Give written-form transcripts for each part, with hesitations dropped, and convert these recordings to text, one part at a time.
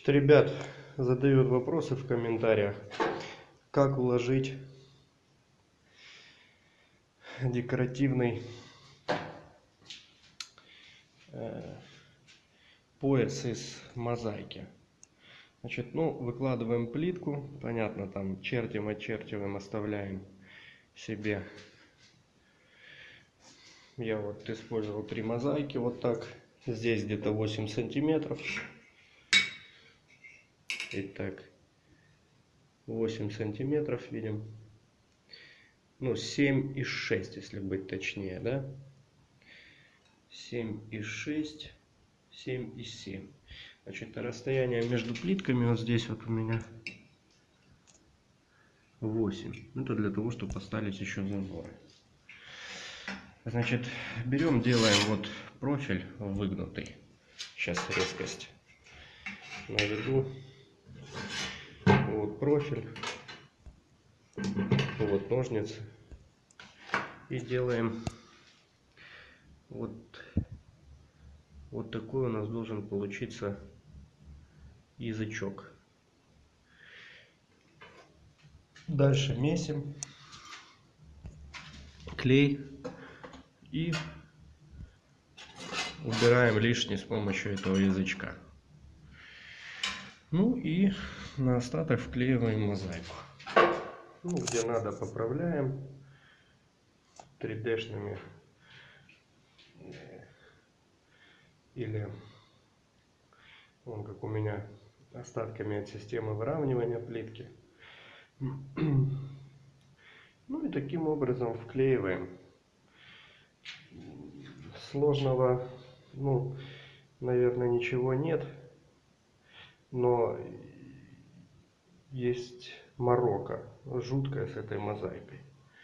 Ребят, задают вопросы в комментариях, как уложить декоративный пояс из мозаики. Значит, выкладываем плитку, понятно, там очерчиваем, оставляем себе. Я вот использовал 3 мозаики, вот так. Здесь где-то 8 сантиметров. Итак, 8 сантиметров видим. 7,6, если быть точнее, да? 7,6, 7,7. Значит, расстояние между плитками вот здесь вот у меня 8. Это для того, чтобы остались еще зазоры. Значит, берем, делаем вот профиль выгнутый. Сейчас резкость наведу. Вот профиль. Вот ножницы. И делаем вот такой у нас должен получиться язычок. Дальше месим клей и убираем лишнее с помощью этого язычка. И на остаток вклеиваем мозаику. Где надо, поправляем 3D-шными или как у меня остатками от системы выравнивания плитки. И таким образом вклеиваем. Сложного, наверное, ничего нет, но есть морока жуткая с этой мозаикой.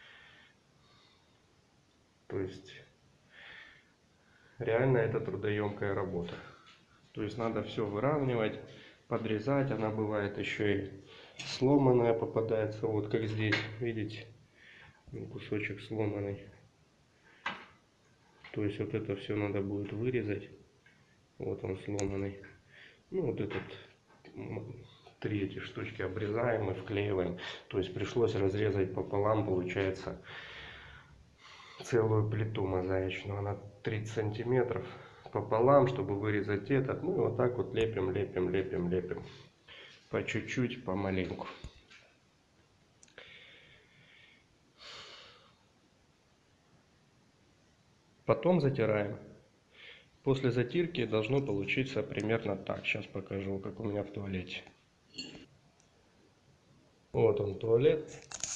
То есть реально это трудоемкая работа. То есть надо все выравнивать, подрезать. Она бывает еще и сломанная попадается. Вот как здесь, видите, кусочек сломанный. То есть вот это все надо будет вырезать. Вот он сломанный. Вот этот 3 эти штучки обрезаем и вклеиваем. То есть пришлось разрезать пополам, получается, целую плиту мозаичную. Она 30 сантиметров пополам, чтобы вырезать этот. И вот так вот лепим, лепим, лепим, лепим. По чуть-чуть, помаленьку. Потом затираем. После затирки должно получиться примерно так. Сейчас покажу, как у меня в туалете. Вот он, туалет.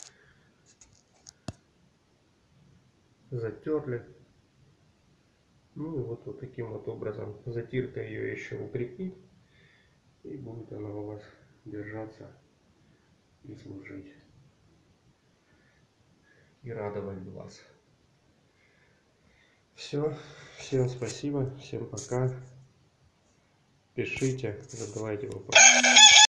Затерли. Вот таким вот образом. Затирка ее еще укрепит. И будет она у вас держаться и служить. И радовать глаз. Все. Всем спасибо. Всем пока. Пишите, задавайте вопросы.